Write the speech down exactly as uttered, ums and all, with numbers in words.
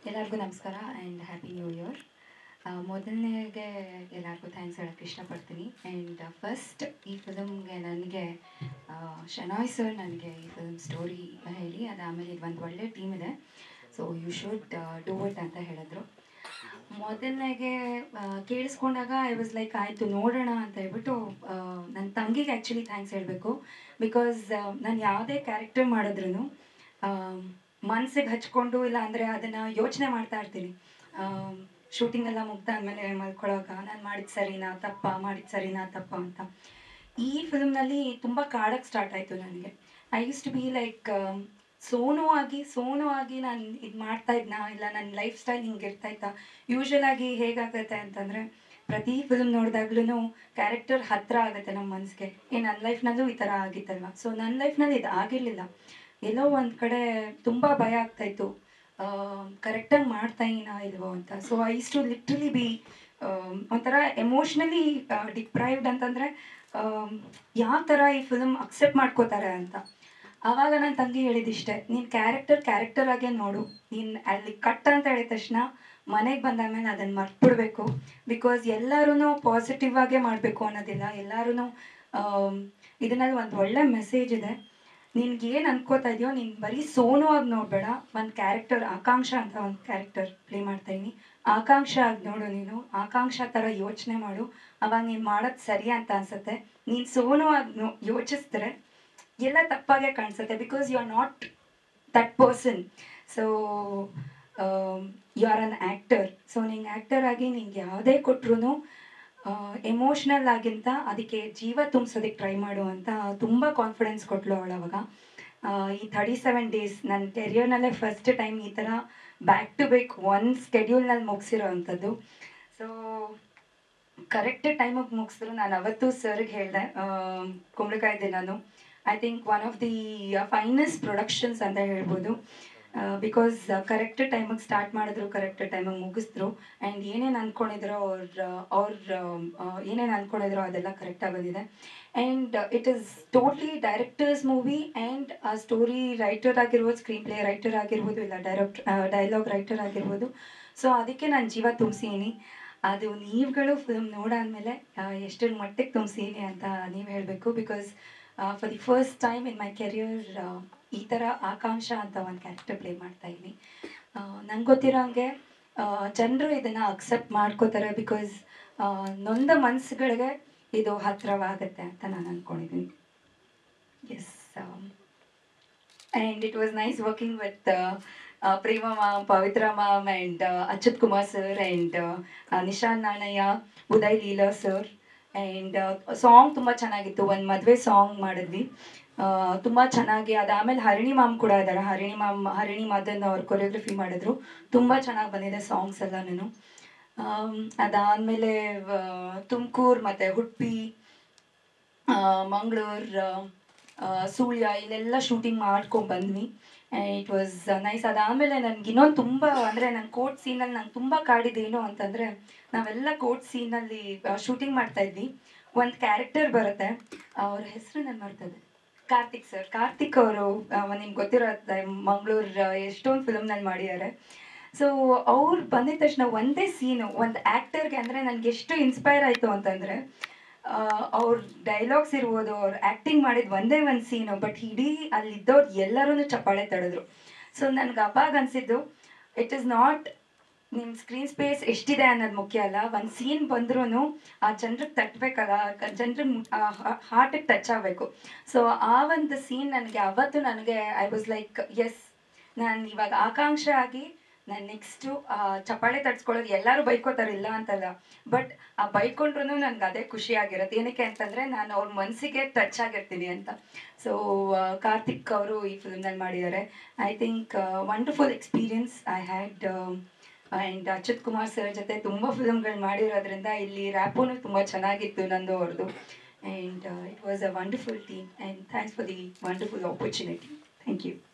ಎಲ್ಲರಿಗೂ ನಮಸ್ಕಾರ and happy new year. ಮೊದಲನೇಗೆ ಎಲ್ಲರಿಗೂ ಥ್ಯಾಂಕ್ಸ್ ಹೇಳೋಕ್ಕೆ ಇಷ್ಟಪಡ್ತೀನಿ. ಆ್ಯಂಡ್ ಫಸ್ಟ್ ಈ ಫಿಲಮ್ಗೆ ನನಗೆ ಶನಾಯ್ ಸರ್ ನನಗೆ ಈ ಫಿಲ್ಮ್ ಸ್ಟೋರಿ ಹೇಳಿ ಅದಾದಮೇಲೆ ಇದು ಒಂದು ಒಳ್ಳೆ ಟೀಮ್ ಇದೆ, so you should do it ಅಂತ ಹೇಳಿದ್ರು. ಮೊದಲನೇಗೆ ಕೇಳಿಸ್ಕೊಂಡಾಗ ಐ ವಾಸ್ ಲೈಕ್ ಆಯಿತು ನೋಡೋಣ ಅಂತ ಹೇಳ್ಬಿಟ್ಟು ನನ್ನ ತಂಗಿಗೆ ಆ್ಯಕ್ಚುಲಿ ಥ್ಯಾಂಕ್ಸ್ ಹೇಳಬೇಕು. ಬಿಕಾಸ್ ನಾನು ಯಾವುದೇ ಕ್ಯಾರೆಕ್ಟರ್ ಮಾಡಿದ್ರೂ ಮನಸ್ಸಿಗೆ ಹಚ್ಕೊಂಡು ಇಲ್ಲ ಅಂದರೆ ಅದನ್ನು ಯೋಚನೆ ಮಾಡ್ತಾ ಇರ್ತೀನಿ. ಶೂಟಿಂಗ್ ಎಲ್ಲ ಮುಗ್ದಾದ್ಮೇಲೆ ಮಲ್ಕೊಳ್ಳೋವಾಗ ನಾನು ಮಾಡಿದ್ದು ಸರಿನಾ ತಪ್ಪ ಮಾಡಿದ್ದು ಸರಿನಾ ತಪ್ಪ ಅಂತ. ಈ ಫಿಲ್ಮ್ನಲ್ಲಿ ತುಂಬ ಕಾಡಕ್ಕೆ ಸ್ಟಾರ್ಟ್ ಆಯಿತು ನನಗೆ. I use to be like Sonu ಆಗಿ ಸೋನು ಆಗಿ ನಾನು ಇದು ಮಾಡ್ತಾ ಇದ್ನ ಇಲ್ಲ ನನ್ನ ಲೈಫ್ ಸ್ಟೈಲ್ ಹಿಂಗೆ ಇರ್ತಾಯಿತ್ತಾ. ಯೂಶ್ವಲ್ ಆಗಿ ಹೇಗಾಗುತ್ತೆ ಅಂತಂದರೆ ಪ್ರತಿ ಫಿಲ್ಮ್ ನೋಡಿದಾಗ್ಲೂ ಕ್ಯಾರೆಕ್ಟರ್ ಹತ್ತಿರ ಆಗುತ್ತೆ ನಮ್ಮ ಮನಸ್ಸಿಗೆ. ಏ ನನ್ನ ಲೈಫ್ನಲ್ಲೂ ಈ ಥರ ಆಗಿತ್ತಲ್ವ. ಸೊ ನನ್ನ ಲೈಫ್ನಲ್ಲಿ ಇದು ಆಗಿರಲಿಲ್ಲ. ಎಲ್ಲೋ ಒಂದು ಕಡೆ ತುಂಬ ಭಯ ಆಗ್ತಾಯಿತ್ತು, ಕರೆಕ್ಟಾಗಿ ಮಾಡ್ತಾಯಿನಾ ಇಲ್ವೋ ಅಂತ. So I use to literally be ಒಂಥರ ಎಮೋಷ್ನಲಿ ಡಿಪ್ರೈವ್ಡ್ ಅಂತಂದರೆ ಯಾವ ಥರ ಈ ಫಿಲ್ಮ್ ಅಕ್ಸೆಪ್ಟ್ ಮಾಡ್ಕೋತಾರೆ ಅಂತ. ಆವಾಗ ನನ್ನ ತಂಗಿ ಹೇಳಿದಿಷ್ಟೇ, ನೀನು ಕ್ಯಾರೆಕ್ಟರ್ ಕ್ಯಾರೆಕ್ಟರ್ ಆಗೇ ನೋಡು, ನೀನು ಅಲ್ಲಿ ಕಟ್ ಅಂತ ಹೇಳಿದ ತಕ್ಷಣ ಮನೆಗೆ ಬಂದಾದ್ಮೇಲೆ ಅದನ್ನು ಮರ್ತ್ಬಿಡ್ಬೇಕು. ಬಿಕಾಸ್ ಎಲ್ಲರೂ ಪಾಸಿಟಿವ್ ಆಗೇ ಮಾಡಬೇಕು ಅನ್ನೋದಿಲ್ಲ. ಎಲ್ಲರೂ ಇದರಲ್ಲಿ ಒಂದು ಒಳ್ಳೆ ಮೆಸೇಜ್ ಇದೆ. ನಿನ್ಗೆ ಏನು ಅನ್ಕೋತಾ ಇದೆಯೋ ನೀನು ಬರೀ ಸೋನು ಆಗಿ ನೋಡಬೇಡ. ಒಂದು ಕ್ಯಾರೆಕ್ಟರ್ ಆಕಾಂಕ್ಷ ಅಂತ ಒಂದು ಕ್ಯಾರೆಕ್ಟರ್ ಪ್ಲೇ ಮಾಡ್ತಾಯಿದ್ದೀನಿ, ಆಕಾಂಕ್ಷ ಆಗಿ ನೋಡು. ನೀನು ಆಕಾಂಕ್ಷ ಥರ ಯೋಚನೆ ಮಾಡು, ಅವಾಗ ನೀನು ಮಾಡೋದು ಸರಿ ಅಂತ ಅನಿಸುತ್ತೆ. ನೀನು ಸೋನು ಆಗಿ ನೋ ಯೋಚಿಸಿದ್ರೆ ಎಲ್ಲ ತಪ್ಪಾಗೆ ಕಾಣಿಸುತ್ತೆ. Because you are not that person. So you are an actor. So ನಿಂಗೆ ಆ್ಯಕ್ಟರ್ ಆಗಿ ನಿಂಗೆ ಯಾವುದೇ ಕೊಟ್ಟರು ಎಮೋಷ್ನಲ್ ಆಗಿಂತ ಅದಕ್ಕೆ ಜೀವ ತುಂಬಿಸೋದಕ್ಕೆ ಟ್ರೈ ಮಾಡು ಅಂತ ತುಂಬ ಕಾನ್ಫಿಡೆನ್ಸ್ ಕೊಟ್ಟಳು ಅವಳು ಅವಾಗ. ಈ ಥರ್ಟಿ ಸೆವೆನ್ ಡೇಸ್ ನನ್ನ ಕೆರಿಯರ್ನಲ್ಲೇ ಫಸ್ಟ್ ಟೈಮ್ ಈ ಥರ ಬ್ಯಾಕ್ ಟು ಬ್ಯಾಕ್ ಒಂದು ಸ್ಕೆಡ್ಯೂಲ್ನಲ್ಲಿ ಮುಗಿಸಿರೋ ಅಂಥದ್ದು. ಸೊ ಕರೆಕ್ಟ್ ಟೈಮಿಗೆ ಮುಗಿಸಿದ್ರು. ನಾನು ಅವತ್ತು ಸರ್ಗೆ ಹೇಳಿದೆ, ಕುಂಬಳಕಾಯಿ ನಾನು I think one of the finest productions ಅಂತ ಹೇಳ್ಬೋದು. ಬಿಕಾಸ್ ಕರೆಕ್ಟ್ ಟೈಮಿಗೆ ಸ್ಟಾರ್ಟ್ ಮಾಡಿದ್ರು, ಕರೆಕ್ಟ್ ಟೈಮಿಗೆ ಮುಗಿಸಿದ್ರು. ಆ್ಯಂಡ್ ಏನೇನು ಅಂದ್ಕೊಂಡಿದ್ರೋ ಅವ್ರ ಅವ್ರ ಏನೇನು ಅಂದ್ಕೊಂಡಿದ್ರೋ ಅದೆಲ್ಲ ಕರೆಕ್ಟಾಗಿ ಬಂದಿದೆ. And it is totally director's movie. And ಆ ಸ್ಟೋರಿ ರೈಟರ್ ಆಗಿರ್ಬೋದು, ಸ್ಕ್ರೀನ್ ಪ್ಲೇ ರೈಟರ್ ಆಗಿರ್ಬೋದು, ಇಲ್ಲ ಡೈರೆಕ್ಟ್ ಡೈಲಾಗ್ ರೈಟರ್ ಆಗಿರ್ಬೋದು. ಸೊ ಅದಕ್ಕೆ ನಾನು ಜೀವ ತುಂಬಿಸೀನಿ. ಅದು ನೀವುಗಳು ಫಿಲ್ಮ್ ನೋಡಾದ್ಮೇಲೆ ಎಷ್ಟರ ಮಟ್ಟಿಗೆ ತುಂಬಿಸೀನಿ ಅಂತ ನೀವು ಹೇಳಬೇಕು. Because for the first time in my career ಈ ಥರ ಆಕಾಂಕ್ಷ ಅಂತ ಒಂದು ಕ್ಯಾರೆಕ್ಟರ್ ಪ್ಲೇ ಮಾಡ್ತಾಯಿದ್ದೀನಿ. ನಂಗೆ ಗೊತ್ತಿರೋ ಹಂಗೆ ಜನರು ಇದನ್ನು ಅಕ್ಸೆಪ್ಟ್ ಮಾಡ್ಕೋತಾರೆ. ಬಿಕಾಸ್ ನೊಂದ ಮನಸ್ಸುಗಳಿಗೆ ಇದು ಹತ್ತಿರವಾಗುತ್ತೆ ಅಂತ ನಾನು ಅಂದ್ಕೊಂಡಿದ್ದೀನಿ. Yes, and it was nice working with Prema ma'am, Pavithra ma'am, and Achyuth Kumar sir, and Nishanth Nanaiah, Uday Leela sir. And song ತುಂಬ ಚೆನ್ನಾಗಿತ್ತು. ಒಂದು ಮದುವೆ ಸಾಂಗ್ ಮಾಡಿದ್ವಿ, ತುಂಬ ಚೆನ್ನಾಗಿ. ಅದಾದಮೇಲೆ ಹರಿಣಿ ಮ್ಯಾಮ್ ಕೂಡ ಇದ್ದಾರೆ. ಹರಿಣಿ ಮ್ಯಾಮ್ ಹರಿಣಿ ಮದನ್ ಅವ್ರು ಕೊರಿಯೋಗ್ರಫಿ ಮಾಡಿದ್ರು. ತುಂಬ ಚೆನ್ನಾಗಿ ಬಂದಿದೆ ಸಾಂಗ್ಸ್ ಎಲ್ಲನೂ. ಅದಾದಮೇಲೆ ತುಮಕೂರು ಮತ್ತು ಉಡುಪಿ, ಮಂಗಳೂರು, ಸುಳ್ಯ ಇಲ್ಲೆಲ್ಲ ಶೂಟಿಂಗ್ ಮಾಡ್ಕೊಂಡು ಬಂದ್ವಿ. It was nice. ಅದಾದಮೇಲೆ ನನಗೆ ಇನ್ನೊಂದು ತುಂಬ ಅಂದರೆ ನನ್ನ ಕೋರ್ಟ್ ಸೀನಲ್ಲಿ ನಂಗೆ ತುಂಬ ಕಾಡಿದ್ದೇನು ಅಂತಂದರೆ, ನಾವೆಲ್ಲ ಕೋರ್ಟ್ ಸೀನಲ್ಲಿ ಶೂಟಿಂಗ್ ಮಾಡ್ತಾಯಿದ್ವಿ. ಒಂದು ಕ್ಯಾರೆಕ್ಟರ್ ಬರುತ್ತೆ, ಅವ್ರ ಹೆಸರು ನಾನು ಮಾಡ್ತದೆ, ಕಾರ್ತಿಕ್ ಸರ್. ಕಾರ್ತಿಕ್ ಅವರು ನಿಮ್ಗೆ ಗೊತ್ತಿರುತ್ತೆ, ಮಂಗಳೂರು ಎಷ್ಟೊಂದು ಫಿಲಮ್ನಲ್ಲಿ ಮಾಡಿದ್ದಾರೆ. ಸೊ ಅವ್ರು ಬಂದಿದ ತಕ್ಷಣ ಒಂದೇ ಸೀನು ಒಂದು ಆ್ಯಕ್ಟರ್ಗೆ ಅಂದರೆ ನನಗೆ ಎಷ್ಟು ಇನ್ಸ್ಪೈರ್ ಆಯಿತು ಅಂತಂದರೆ, ಅವ್ರ ಡೈಲಾಗ್ಸ್ ಇರ್ಬೋದು, ಅವ್ರು ಆ್ಯಕ್ಟಿಂಗ್ ಮಾಡಿದ ಒಂದೇ ಒಂದು ಸೀನು, ಬಟ್ ಇಡೀ ಅಲ್ಲಿದ್ದವ್ರು ಎಲ್ಲರೂ ಚಪ್ಪಾಳೆ ತಡೆದ್ರು. ಸೊ ನನಗೆ ಅವಾಗ ಅನಿಸಿದ್ದು, ಇಟ್ ಈಸ್ ನಾಟ್ ನಿಮ್ಮ ಸ್ಕ್ರೀನ್ ಸ್ಪೇಸ್ ಎಷ್ಟಿದೆ ಅನ್ನೋದು ಮುಖ್ಯ ಅಲ್ಲ, ಒಂದು ಸೀನ್ ಬಂದ್ರೂ ಆ ಜನರಿಗೆ ತಟ್ಟಬೇಕಲ್ಲ, ಜನರಿಗೆ ಹಾರ್ಟಿಗೆ ಟಚ್ ಆಗಬೇಕು. ಸೊ ಆ ಒಂದು ಸೀನ್ ನನಗೆ ಅವತ್ತು ನನಗೆ ಐ ವಾಸ್ ಲೈಕ್ ಎಸ್, ನಾನು ಇವಾಗ ಆಕಾಂಕ್ಷ ಆಗಿ ನಾನು ನೆಕ್ಸ್ಟು ಚಪ್ಪಾಳೆ ತಡ್ಸ್ಕೊಳ್ಳೋದು ಎಲ್ಲರೂ ಬೈಕೋತಾರಿಲ್ಲ ಅಂತಲ್ಲ, ಬಟ್ ಆ ಬೈಕೊಂಡ್ರೂ ನನಗೆ ಅದೇ ಖುಷಿಯಾಗಿರುತ್ತೆ. ಏನಕ್ಕೆ ಅಂತಂದರೆ ನಾನು ಅವ್ರ ಮನಸ್ಸಿಗೆ ಟಚ್ ಆಗಿರ್ತೀನಿ ಅಂತ. ಸೊ ಕಾರ್ತಿಕ್ ಅವರು ಈ ಫಿಲ್ಮ್ನಲ್ಲಿ ಮಾಡಿದ್ದಾರೆ. I think wonderful experience I had. And Achyuth Kumar sir ಜೊತೆ ತುಂಬ ಫಿಲ್ಮ್ಗಳು ಮಾಡಿರೋದ್ರಿಂದ ಇಲ್ಲಿ ರ್ಯಾಪೂ ತುಂಬ ಚೆನ್ನಾಗಿತ್ತು ನಂದು ಅವ್ರದ್ದು. And it was a wonderful team. And thanks for the wonderful opportunity. Thank you.